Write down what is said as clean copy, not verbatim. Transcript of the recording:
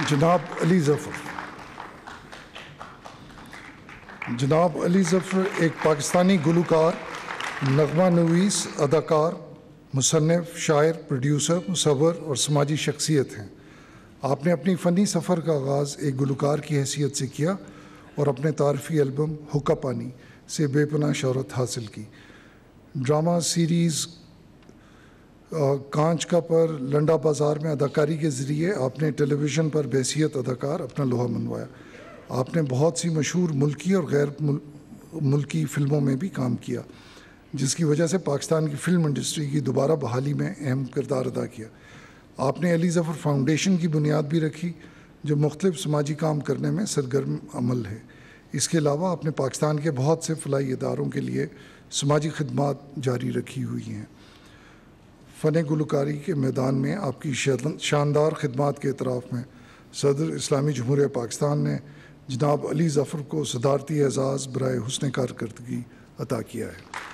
جناب علی ظفر۔ جناب علی ظفر ایک پاکستانی گلوکار، نغمہ نویس، اداکار، مصنف، شاعر، پروڈیوسر، مصور اور سماجی شخصیت ہیں۔ آپ نے اپنی فنی سفر کا آغاز ایک گلوکار کی حیثیت سے کیا اور اپنے تعارفی البم حقہ پانی سے بے پناہ شہرت حاصل کی۔ ڈرامہ سیریز کانچ کا پر لنڈا بازار میں اداکاری کے ذریعے آپ نے ٹیلی ویژن پر بحیثیت اداکار اپنا لوہا منوایا۔ آپ نے بہت سی مشہور ملکی اور غیر ملکی فلموں میں بھی کام کیا، جس کی وجہ سے پاکستان کی فلم انڈسٹری کی دوبارہ بحالی میں اہم کردار ادا کیا۔ آپ نے علی ظفر فاؤنڈیشن کی بنیاد بھی رکھی، جو مختلف سماجی کام کرنے میں سرگرم عمل ہے۔ اس کے علاوہ آپ نے پاکستان کے بہت سے فلاحی اداروں کے لیے سماجی خدمات جاری رکھی ہوئی ہیں۔ فن گلوکاری کے میدان میں آپ کی شاندار خدمات کے اعتراف میں صدر اسلامی جمہوریہ پاکستان نے جناب علی ظفر کو صدارتی اعزاز برائے حسن کارکردگی عطا کیا ہے۔